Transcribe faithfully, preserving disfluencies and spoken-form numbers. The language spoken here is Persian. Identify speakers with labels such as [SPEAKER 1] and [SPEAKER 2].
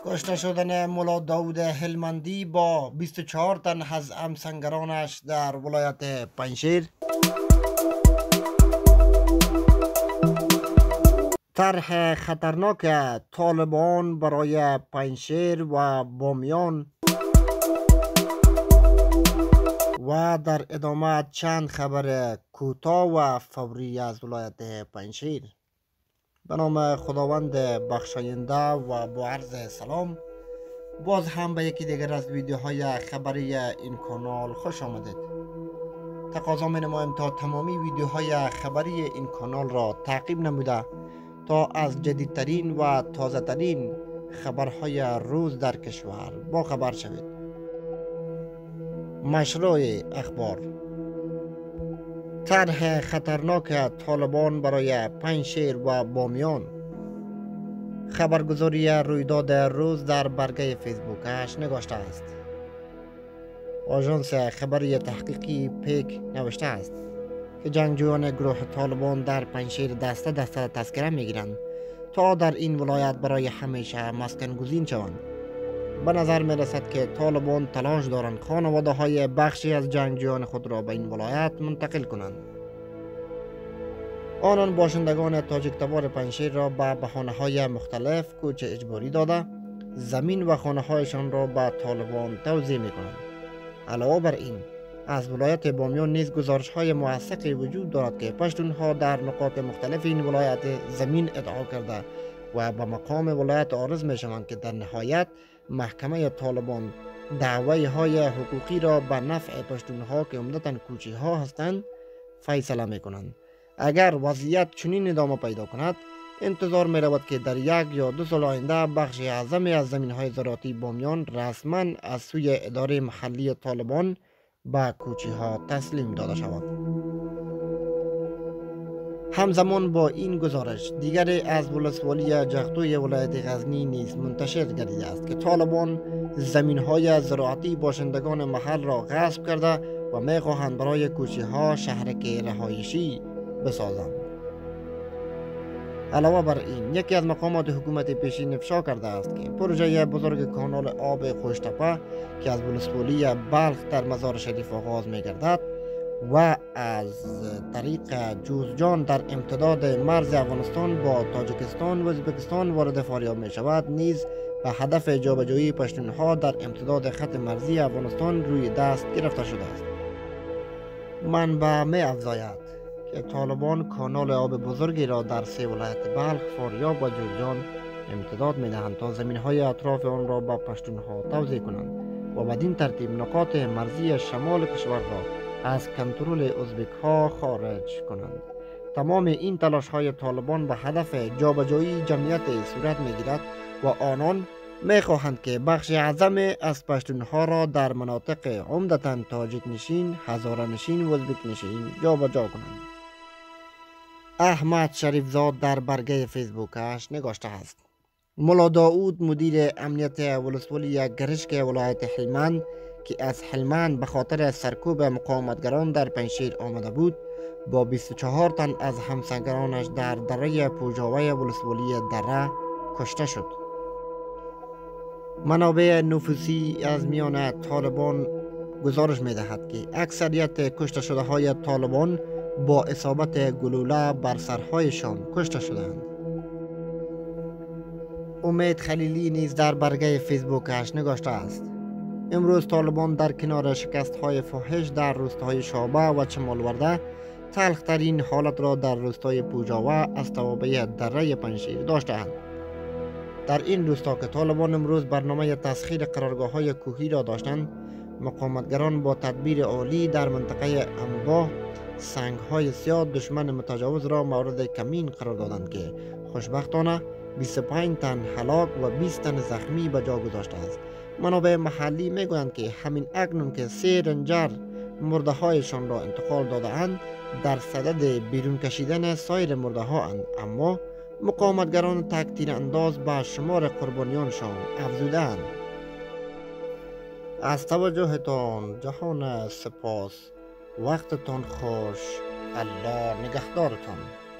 [SPEAKER 1] کشته شدن ملا داود هلمندی با بیست و چهار تن از همسنگرانش در ولایت پنجشیر. طرح خطرناک طالبان برای پنجشیر و بامیان و در ادامه چند خبر کوتاه و فوری از ولایت پنجشیر. به نام خداوند بخشاینده و با عرض سلام، باز هم به یکی دیگر از ویدیوهای خبری این کانال خوش آمدید. تقاضا می نمایم تا تمامی ویدیوهای خبری این کانال را تعقیب نموده تا از جدیدترین و تازه ترین خبرهای روز در کشور با خبر شوید. مشروع اخبار: طرح خطرناک طالبان برای پنجشیر و بامیان. خبرگزاری رویداد روز در برگه فیسبوکش نگاشته است. آژانس خبری تحقیقی پیک نوشته است که جنگجویان گروه طالبان در پنجشیر دسته دسته تذکره میگیرند تا در این ولایت برای همیشه مسکن گزین شوند. به نظر می رسد که طالبان تلاش دارند خانواده های بخشی از جنگجویان خود را به این ولایت منتقل کنند. آنان باشندگان تاجیک تبار پنجشیر را به بهانه های مختلف کوچ اجباری داده زمین و خانه هایشان را به طالبان توزیع می کنند. علاوه بر این، از ولایت بامیان نیز گزارش های موثقی وجود دارد که پشتونها در نقاط مختلف این ولایت زمین ادعا کرده و به مقام ولایت عارض می شوند که در نهایت محکمه طالبان دعوی های حقوقی را به نفع پشتونها که عمدتاً کوچی ها هستند فیصله می کنند. اگر وضعیت چنین ادامه پیدا کند، انتظار می رود که در یک یا دو سال آینده بخش اعظمی از زمین های زراعتی بامیان رسما از سوی اداره محلی طالبان به کوچی ها تسلیم داده شود. همزمان با این گزارش، دیگری از ولسوالی جغتوی ولایت غزنی نیز منتشر گردیده است که طالبان زمین های زراعتی باشندگان محل را غصب کرده و می خواهند برای کوچی ها شهرک رهایشی بسازند. علاوه بر این، یکی از مقامات حکومت پیشین افشا کرده است که پروژه بزرگ کانال آب خوشتپه که از ولسوالی بلخ در مزار شریف آغاز می گردد و از طریق جوزجان در امتداد مرز افغانستان با تاجیکستان و ازبکستان وارد فاریاب می شود نیز به هدف جابجایی پشتونها در امتداد خط مرزی افغانستان روی دست گرفته شده است. منبع می افزاید که طالبان کانال آب بزرگی را در سه ولایت بلخ، فاریاب و جوزجان امتداد می دهند تا زمین های اطراف آن را به پشتونها توزیع کنند و بدین ترتیب نقاط مرزی شمال کشور را از کنترل ازبک ها خارج کنند. تمام این تلاش های طالبان به هدف جابجایی جمعیت صورت می گیرد و آنان می خواهند که بخش اعظم از پشتونها را در مناطق عمدتاً تاجیک نشین، هزاره نشین و ازبک نشین جابجا کنند. احمد شریفزاد در برگه فیسبوکش نگاشته است: ملا داود مدیر امنیت ولسوالی گرشک ولایت هلمند که از هلمند به خاطر سرکوب مقاومتگران در پنجشیر آمده بود با بیست و چهار تن از همسنگرانش در دره پوجاوه ولسوالی دره کشته شد. منابع نفوذی از میان طالبان گزارش می دهد که اکثریت کشته شده های طالبان با اصابت گلوله بر سرهایشان کشته شدند. امید خلیلی نیز در برگه فیسبوکش نگاشته است: امروز طالبان در کنار شکست های فاحش در روستاهای شابه و چمالورده تلخترین حالت را در روستای پوجاوه از توابع دره پنجشیر داشته‌اند. در این روستا که طالبان امروز برنامه تسخیر قرارگاه های کوهی را داشتند، مقاومتگران با تدبیر عالی در منطقه انباه سنگ های سیاه دشمن متجاوز را مورد کمین قرار دادند که خوشبختانه بیست و پنج تن هلاک و بیست تن زخمی به جا گذاشته است. منابع محلی میگویند که همین اکنون که سه رنجر مرده هایشان را انتقال داده اند در صدد بیرون کشیدن سایر مرده ها اند، اما مقاومتگران تک تیر انداز به شمار قربانیانشان افزوده اند. از توجهتان جهان سپاس. وقتتان خوش. الله نگهدارتان.